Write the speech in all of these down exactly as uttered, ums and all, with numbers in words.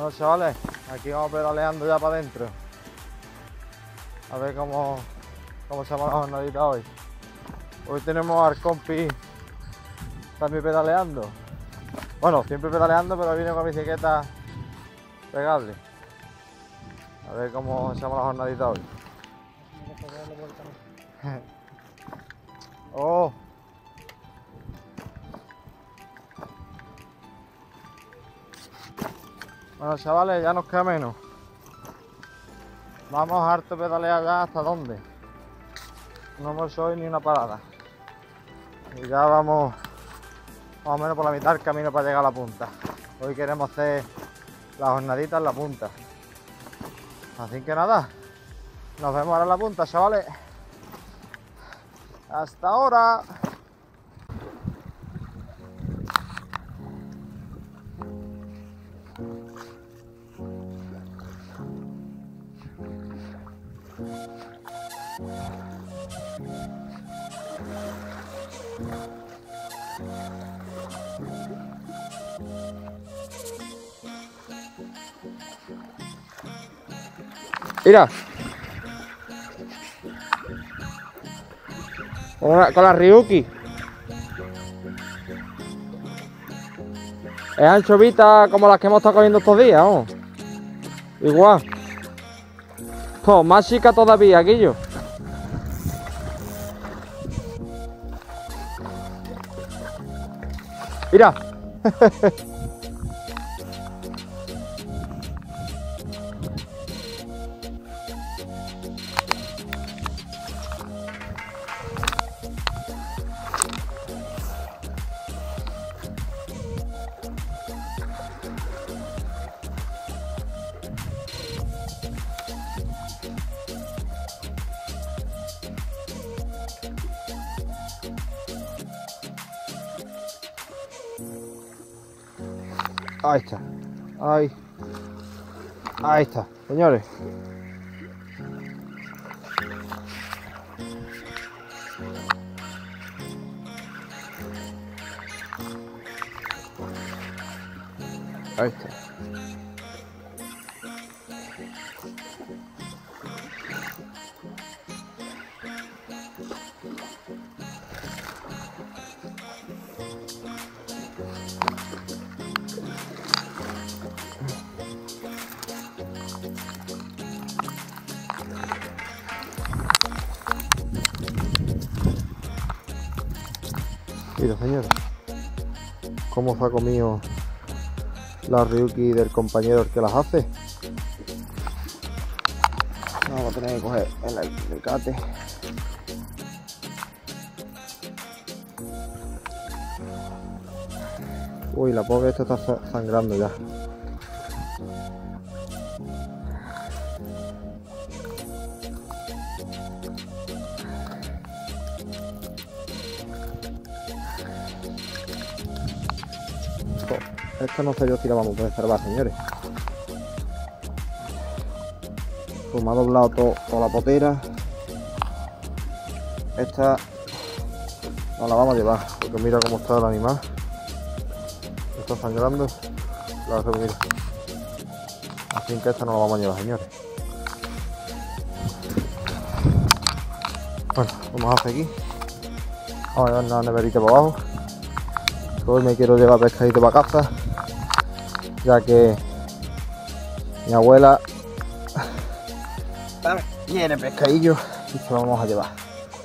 Bueno, chavales, aquí vamos pedaleando ya para adentro. A ver cómo, cómo se llama la jornadita hoy. Hoy tenemos al compi también pedaleando. Bueno, siempre pedaleando, pero viene con bicicleta pegable. A ver cómo se llama la jornadita hoy. Oh. Bueno, chavales, ya nos queda menos. Vamos a harto pedalear ya hasta dónde. No hemos hecho hoy ni una parada. Y ya vamos más o menos por la mitad del camino para llegar a la punta. Hoy queremos hacer la jornadita en la punta. Así que nada, nos vemos ahora en la punta, chavales. Hasta ahora. Mira, con la, con la Ryuki. Es anchovita como las que hemos estado cogiendo estos días, ¿no? Igual. Pues más chica todavía, Guillo. Mira. Ahí está. Ahí. Ahí está, señores. Ahí está. Mira, señores, cómo se ha comido la Ryuki del compañero que las hace. Vamos a tener que coger el alicate. Uy, la pobre esta está sangrando ya. Esta no sé yo si la vamos a poder salvar, señores. Pues me ha doblado todo, toda la potera. Esta no la vamos a llevar, porque mira cómo está el animal. Está sangrando. La verdad, mira. Así que esta no la vamos a llevar, señores. Bueno, vamos a seguir. Vamos a llevar una neverita para abajo. Hoy me quiero llevar pescadito para casa, ya que mi abuela tiene pescadillo y se lo vamos a llevar.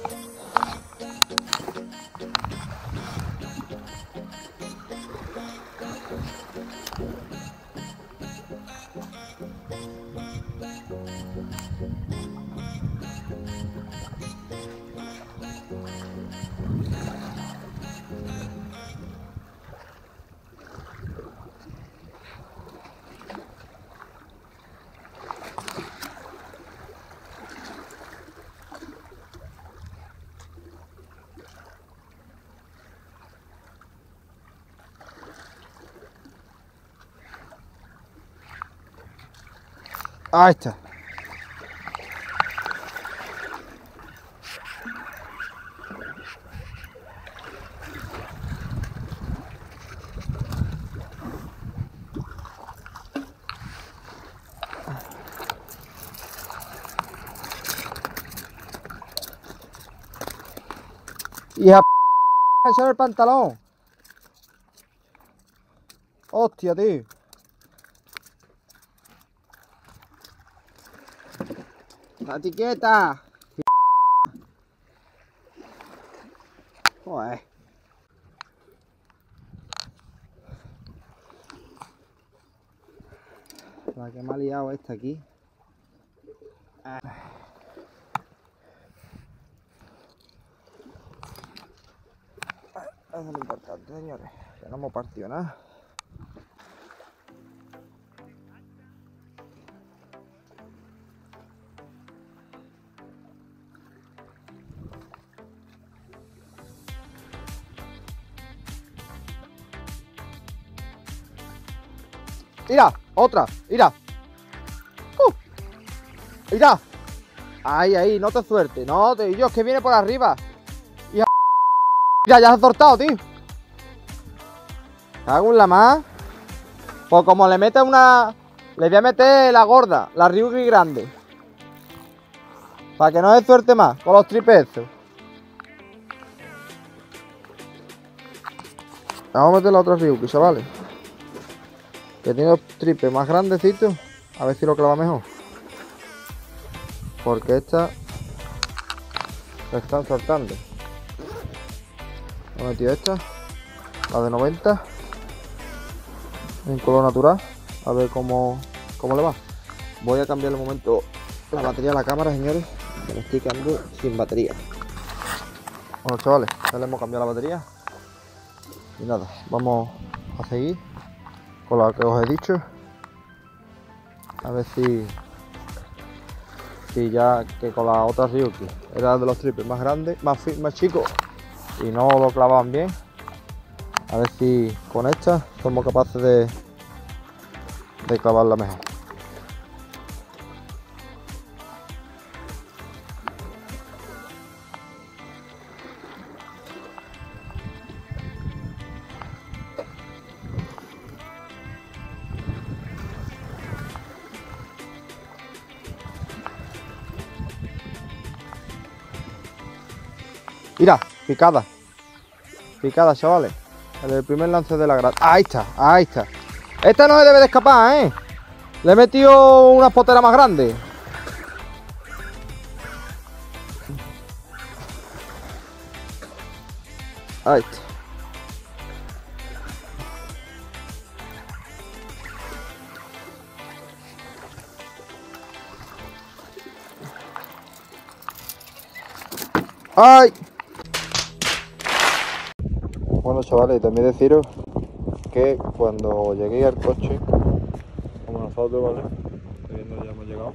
Ahí está. Hija p... echar el pantalón. Hostia, tío. La etiqueta. Joder. La que me ha liado esta aquí. Ah. Eso es lo importante, señores. Que no hemos partido nada. Mira, otra, mira. Uh, mira. Ahí, ahí, no te suerte. No, te Dios, que viene por arriba. Hija... Mira, ya se ha soltado, tío. Cago en la más. Pues como le mete una... Le voy a meter la gorda, la Ryugi grande. Para que no se suerte más con los tripes. Vamos a meter la otra Ryugi, chavales. Que tiene los tripes más grandecitos. A ver si lo clava mejor. Porque estas se están soltando. He metido esta, la de noventa, en color natural. A ver cómo, cómo le va. Voy a cambiar el momento la batería de la cámara, señores. Que me estoy quedando sin batería. Bueno, chavales, ya le hemos cambiado la batería. Y nada, vamos a seguir con lo que os he dicho. A ver si si ya que con la otra Ryugi era de los triples más grandes, más, más chicos, y no lo clavaban bien. A ver si con esta somos capaces de, de clavarla mejor. Mira, picada. Picada, chavales. El primer lance de la grada. Ahí está, ahí está. Esta no se debe de escapar, ¿eh? Le he metido una potera más grande. Ahí está. ¡Ay! Bueno, chavales, también deciros que cuando lleguéis al coche, como nosotros, ¿vale? Viendo ya hemos llegado,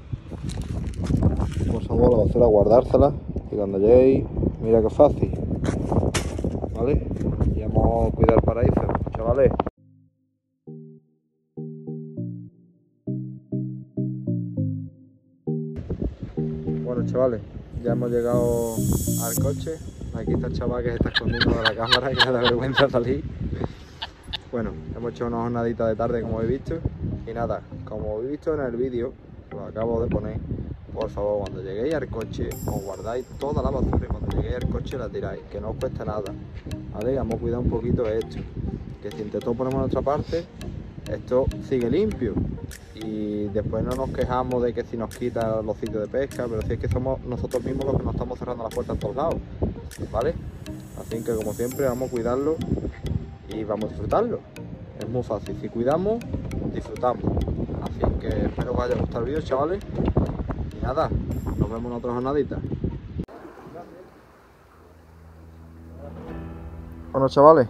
pues vamos a la basura a guardársela y cuando lleguéis, mira qué fácil, ¿vale? Y vamos a cuidar el paraíso, chavales. Bueno, chavales, ya hemos llegado al coche. Aquí está el chaval que se está escondiendo de la cámara, que le da vergüenza salir. Bueno, hemos hecho una jornadita de tarde, como habéis visto. Y nada, como habéis visto en el vídeo, lo acabo de poner. Por favor, cuando lleguéis al coche, os guardáis toda la basura y cuando lleguéis al coche la tiráis, que no os cuesta nada. ¿Vale? Vamos a cuidar un poquito de esto. Que si entre todos ponemos nuestra parte, esto sigue limpio. Y después no nos quejamos de que si nos quitan los sitios de pesca, pero si es que somos nosotros mismos los que nos estamos cerrando las puertas en todos lados, ¿vale? Así que como siempre vamos a cuidarlo y vamos a disfrutarlo. Es muy fácil, si cuidamos, disfrutamos. Así que espero que os haya gustado el vídeo, chavales. Y nada, nos vemos en otra jornadita. Bueno, chavales,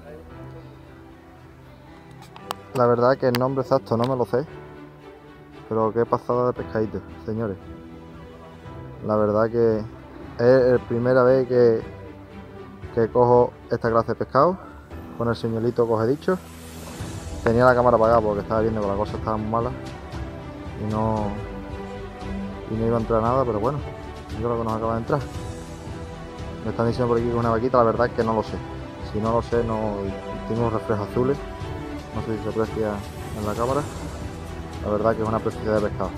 la verdad que el nombre exacto no me lo sé, pero qué pasada de pescadito, señores. La verdad que es la primera vez que, que cojo esta clase de pescado con el señuelito que os he dicho. Tenía la cámara apagada porque estaba viendo que la cosa estaba muy mala y no, y no iba a entrar nada, pero bueno, yo creo que nos acaba de entrar. Me están diciendo por aquí que es una vaquita, la verdad es que no lo sé. Si no lo sé, no tengo reflejos azules, no sé si se aprecia en la cámara. La verdad que es una preciosidad de pescado.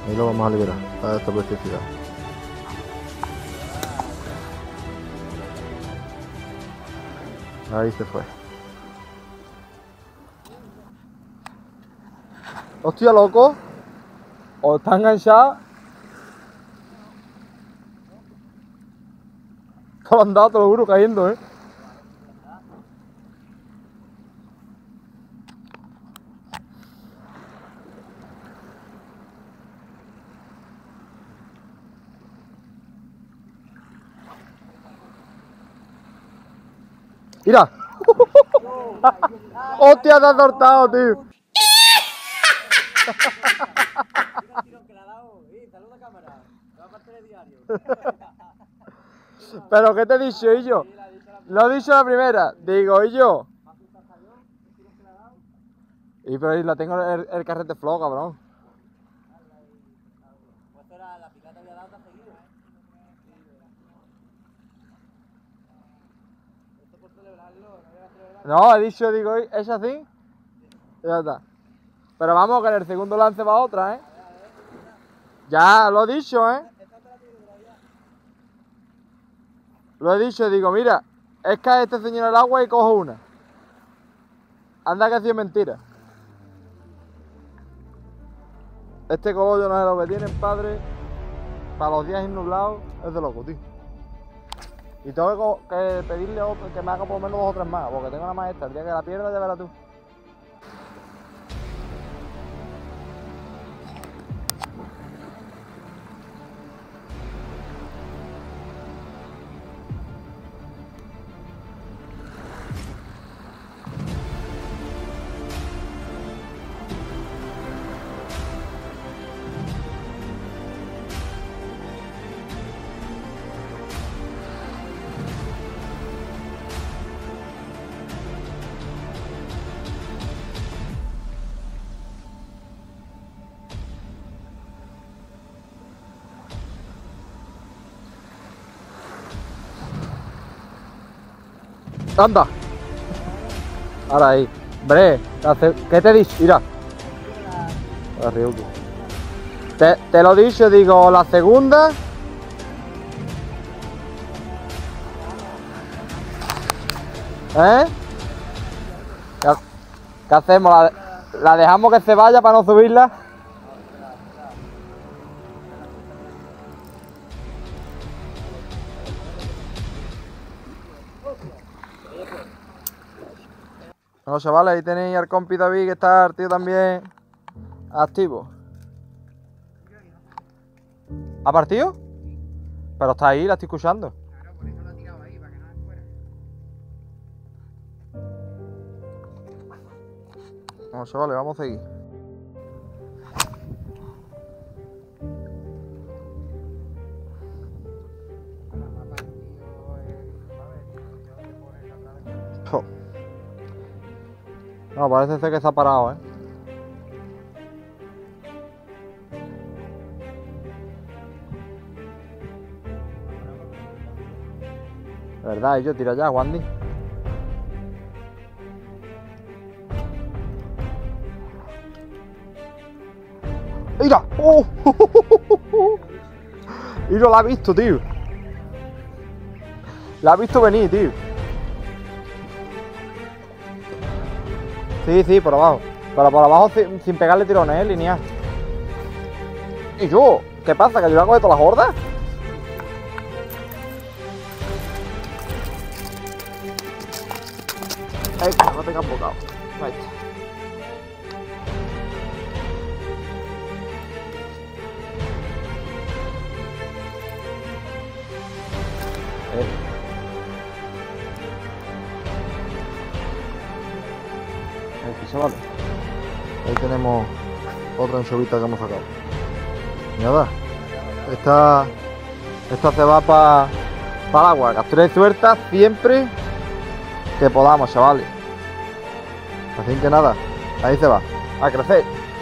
Ahí lo vamos a liberar a esta preciosidad. Ahí se fue. Hostia, loco. O está enganchado. Todo andado, te lo juro, cayendo, eh. Mira. Hostia, te has soltado, tío. Pero ¿qué te he dicho, y yo? Lo he dicho la primera. Digo, y yo. Y pero ahí la tengo el, el carrete flojo, cabrón. No, he dicho, digo, es así. Ya está. Pero vamos, que en el segundo lance va otra, ¿eh? Ya, lo he dicho, ¿eh? Lo he dicho, digo, mira, es que este señor al agua y cojo una. Anda que ha sido mentira. Este cogollo no es lo que tienen, padre. Para los días innublados es de loco, tío. Y tengo que, que pedirle otro, que me haga por lo menos dos o tres más, porque tengo una maestra. El día que la pierda ya verás tú. ¡Anda! Ahora ahí. Hombre, ¿qué te he dicho? Mira. Te, te lo he dicho, digo, la segunda. ¿Eh? ¿Qué, qué hacemos? ¿La, ¿La dejamos que se vaya para no subirla? Bueno, chavales, ahí tenéis al compi David, que está el tío también activo. ¿Ha partido? Pero está ahí, la estoy escuchando. Claro, por eso lo he tirado ahí, para que no me fuera. Bueno, chavales, vamos a seguir. Oh. No, parece ser que se ha parado, ¿eh? De verdad, yo tira ya, Wandy. ¡Mira! ¡Oh! Y no la ha visto, tío. La ha visto venir, tío. Sí, sí, por abajo. Pero por abajo sin, sin pegarle tirones, ¿eh? Lineal. ¿Y yo? ¿Qué pasa? ¿Que yo la coge todas las hordas? Ahí está, no tengas bocado. Ahí está. Eh. Aquí se vale. Ahí tenemos otra anchovita que hemos sacado. Y nada, esta, esta se va para pa el agua. Captura y suelta siempre que podamos, chavales. Así que nada, ahí se va, a crecer.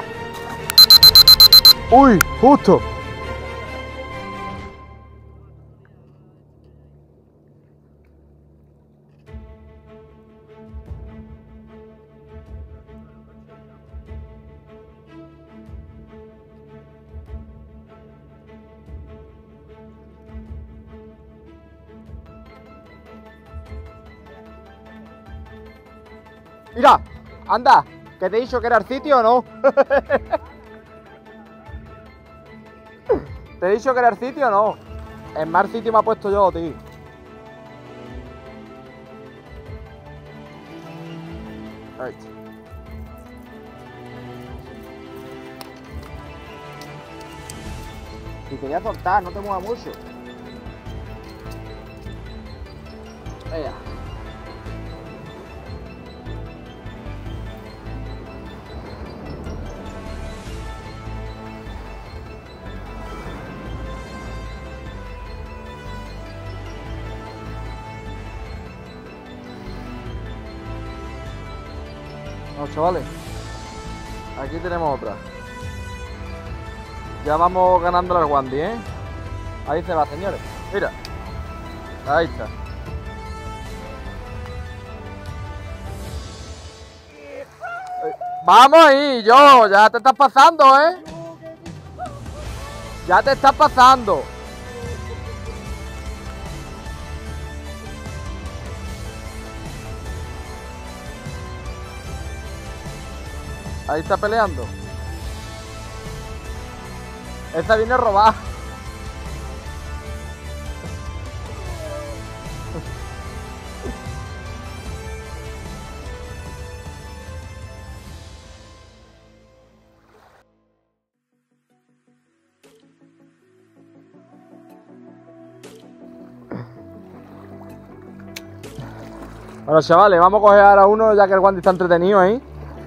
¡Uy! ¡Justo! Mira, anda, que te he dicho que era el sitio o no. ¿Te he dicho que era el sitio o no? En mal sitio me ha puesto yo, tío. Ahí. Si quería soltar, no te muevas mucho. Venga. No, chavales, aquí tenemos otra. Ya vamos ganando al Wandy, ¿eh? Ahí se va, señores. Mira. Ahí está. Vamos ahí, yo. Ya te estás pasando, ¿eh? Ya te estás pasando. Ahí está peleando. Esta viene robada. Bueno, chavales, vamos a coger ahora a uno ya que el Wandy está entretenido ahí.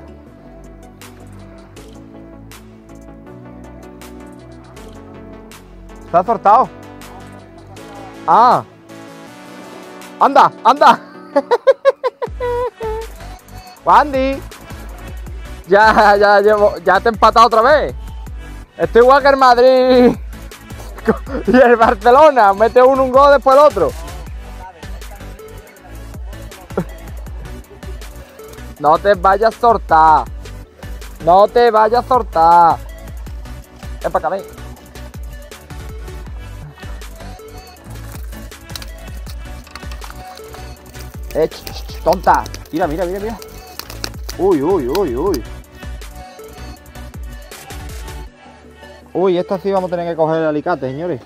¿Se ha soltado? Ah. Anda, anda. Wandy. Ya, ya llevo, ya te he empatado otra vez. Estoy igual que el Madrid y el Barcelona. Mete uno un gol después el otro. No te vayas a soltar. No te vayas a soltar. Ven para acá, ven. Eh, ch, ch, ch, tonta. Mira, mira, mira, mira. Uy, uy, uy, uy. Uy, esta sí vamos a tener que coger el alicate, señores.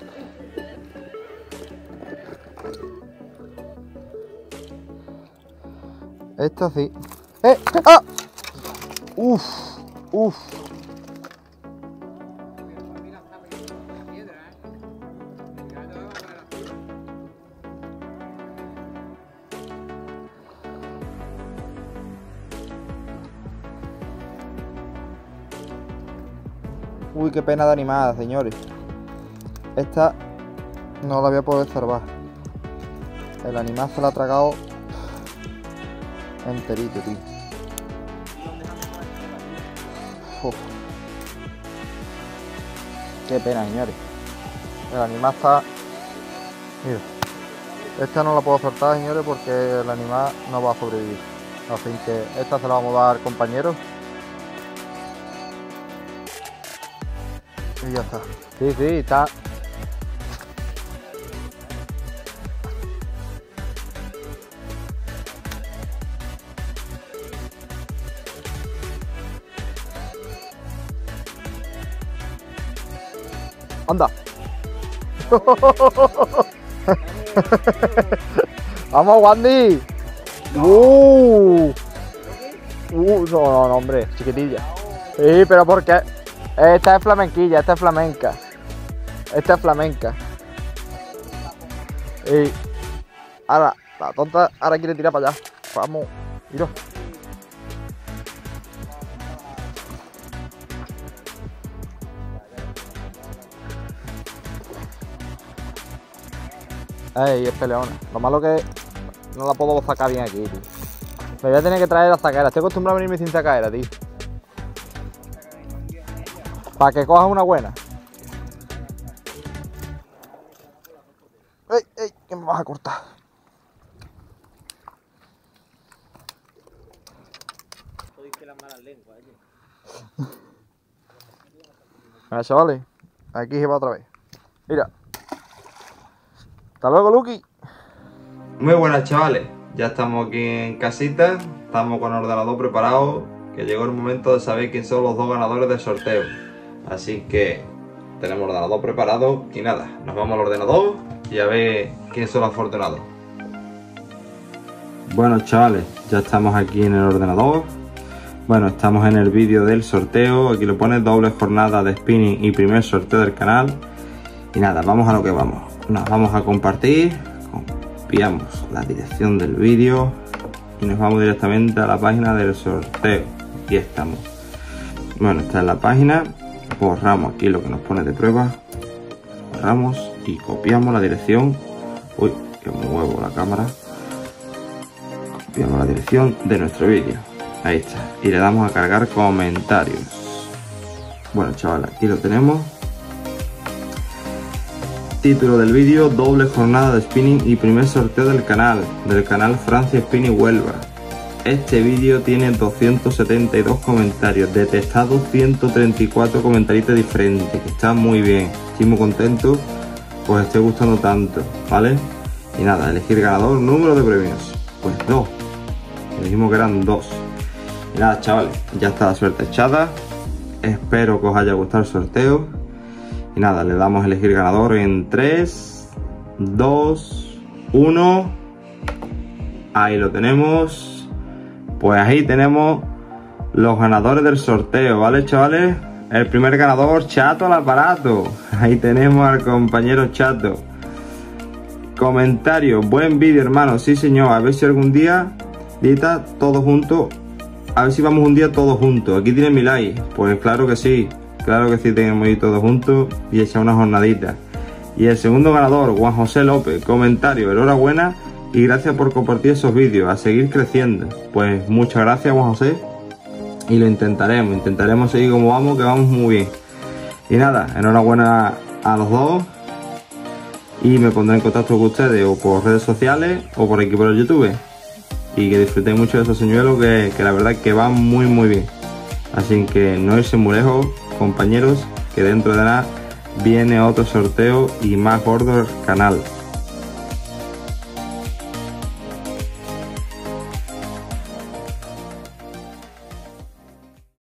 Esta sí. ¡Eh! ¡Ah! Uf, uf. Uy, qué pena de animada, señores. Esta no la voy a poder salvar. El animal se la ha tragado enterito, tío. Uf. Qué pena, señores. El animal está... Mira. Esta no la puedo soltar, señores, porque el animal no va a sobrevivir. Así que esta se la vamos a dar, compañeros. Y ya está. Sí, sí, está. Anda. Vamos, Wandy. Uh. Uh, no, no, no, hombre, chiquitilla. Sí, pero ¿por qué? Esta es flamenquilla, esta es flamenca. Esta es flamenca. Y ahora, la tonta ahora quiere tirar para allá. Vamos, mira. Ey, es peleona. Lo malo que no la puedo sacar bien aquí, tío. Me voy a tener que traer la sacaera. Estoy acostumbrado a venirme sin sacaera, tío. Para que cojas una buena. ¡Ey, ey! Que me vas a cortar. Bueno, chavales, aquí se va otra vez. Mira. Hasta luego, Lucky. Muy buenas, chavales. ya estamos aquí en casita, estamos con el ordenador preparado, que llegó el momento de saber quién son los dos ganadores del sorteo. Así que tenemos el ordenador preparado y nada, nos vamos al ordenador y a ver quién son los afortunados. Bueno chavales, ya estamos aquí en el ordenador. Bueno, estamos en el vídeo del sorteo, aquí lo pone doble jornada de spinning y primer sorteo del canal. Y nada, vamos a lo que vamos. Nos vamos a compartir, copiamos la dirección del vídeo y nos vamos directamente a la página del sorteo. Aquí estamos. Bueno, esta es la página, borramos aquí lo que nos pone de prueba, borramos y copiamos la dirección. Uy, que me muevo la cámara. Copiamos la dirección de nuestro vídeo. Ahí está. Y le damos a cargar comentarios. Bueno, chavales, aquí lo tenemos. Título del vídeo: doble jornada de spinning y primer sorteo del canal, del canal Francia Spinning Huelva. Este vídeo tiene doscientos setenta y dos comentarios, detectados ciento treinta y cuatro comentarios diferentes, que está muy bien. Estoy muy contento, pues esté gustando tanto, ¿vale? Y nada, elegir ganador, número de premios. Pues dos. Elegimos que eran dos. Y nada chavales, ya está la suerte echada. Espero que os haya gustado el sorteo. Y nada, le damos a elegir ganador en tres, dos, uno. Ahí lo tenemos. Pues ahí tenemos los ganadores del sorteo, ¿vale chavales? El primer ganador, Chato al aparato. Ahí tenemos al compañero Chato. Comentario: buen vídeo hermano, sí señor, a ver si algún día, Dita, todos juntos. A ver si vamos un día todos juntos. Aquí tienen mi like. Pues claro que sí. Claro que sí, tenemos que ir todos juntos y echar una jornadita. Y el segundo ganador, Juan José López. Comentario: enhorabuena y gracias por compartir esos vídeos. A seguir creciendo. Pues muchas gracias, Juan José. Y lo intentaremos. Intentaremos seguir como vamos, que vamos muy bien. Y nada, enhorabuena a los dos. Y me pondré en contacto con ustedes o por redes sociales o por aquí por el YouTube. Y que disfrutéis mucho de esos señuelos que, que la verdad que van muy muy bien. Así que no irse muy lejos, compañeros, que dentro de nada viene otro sorteo y más gordo del canal.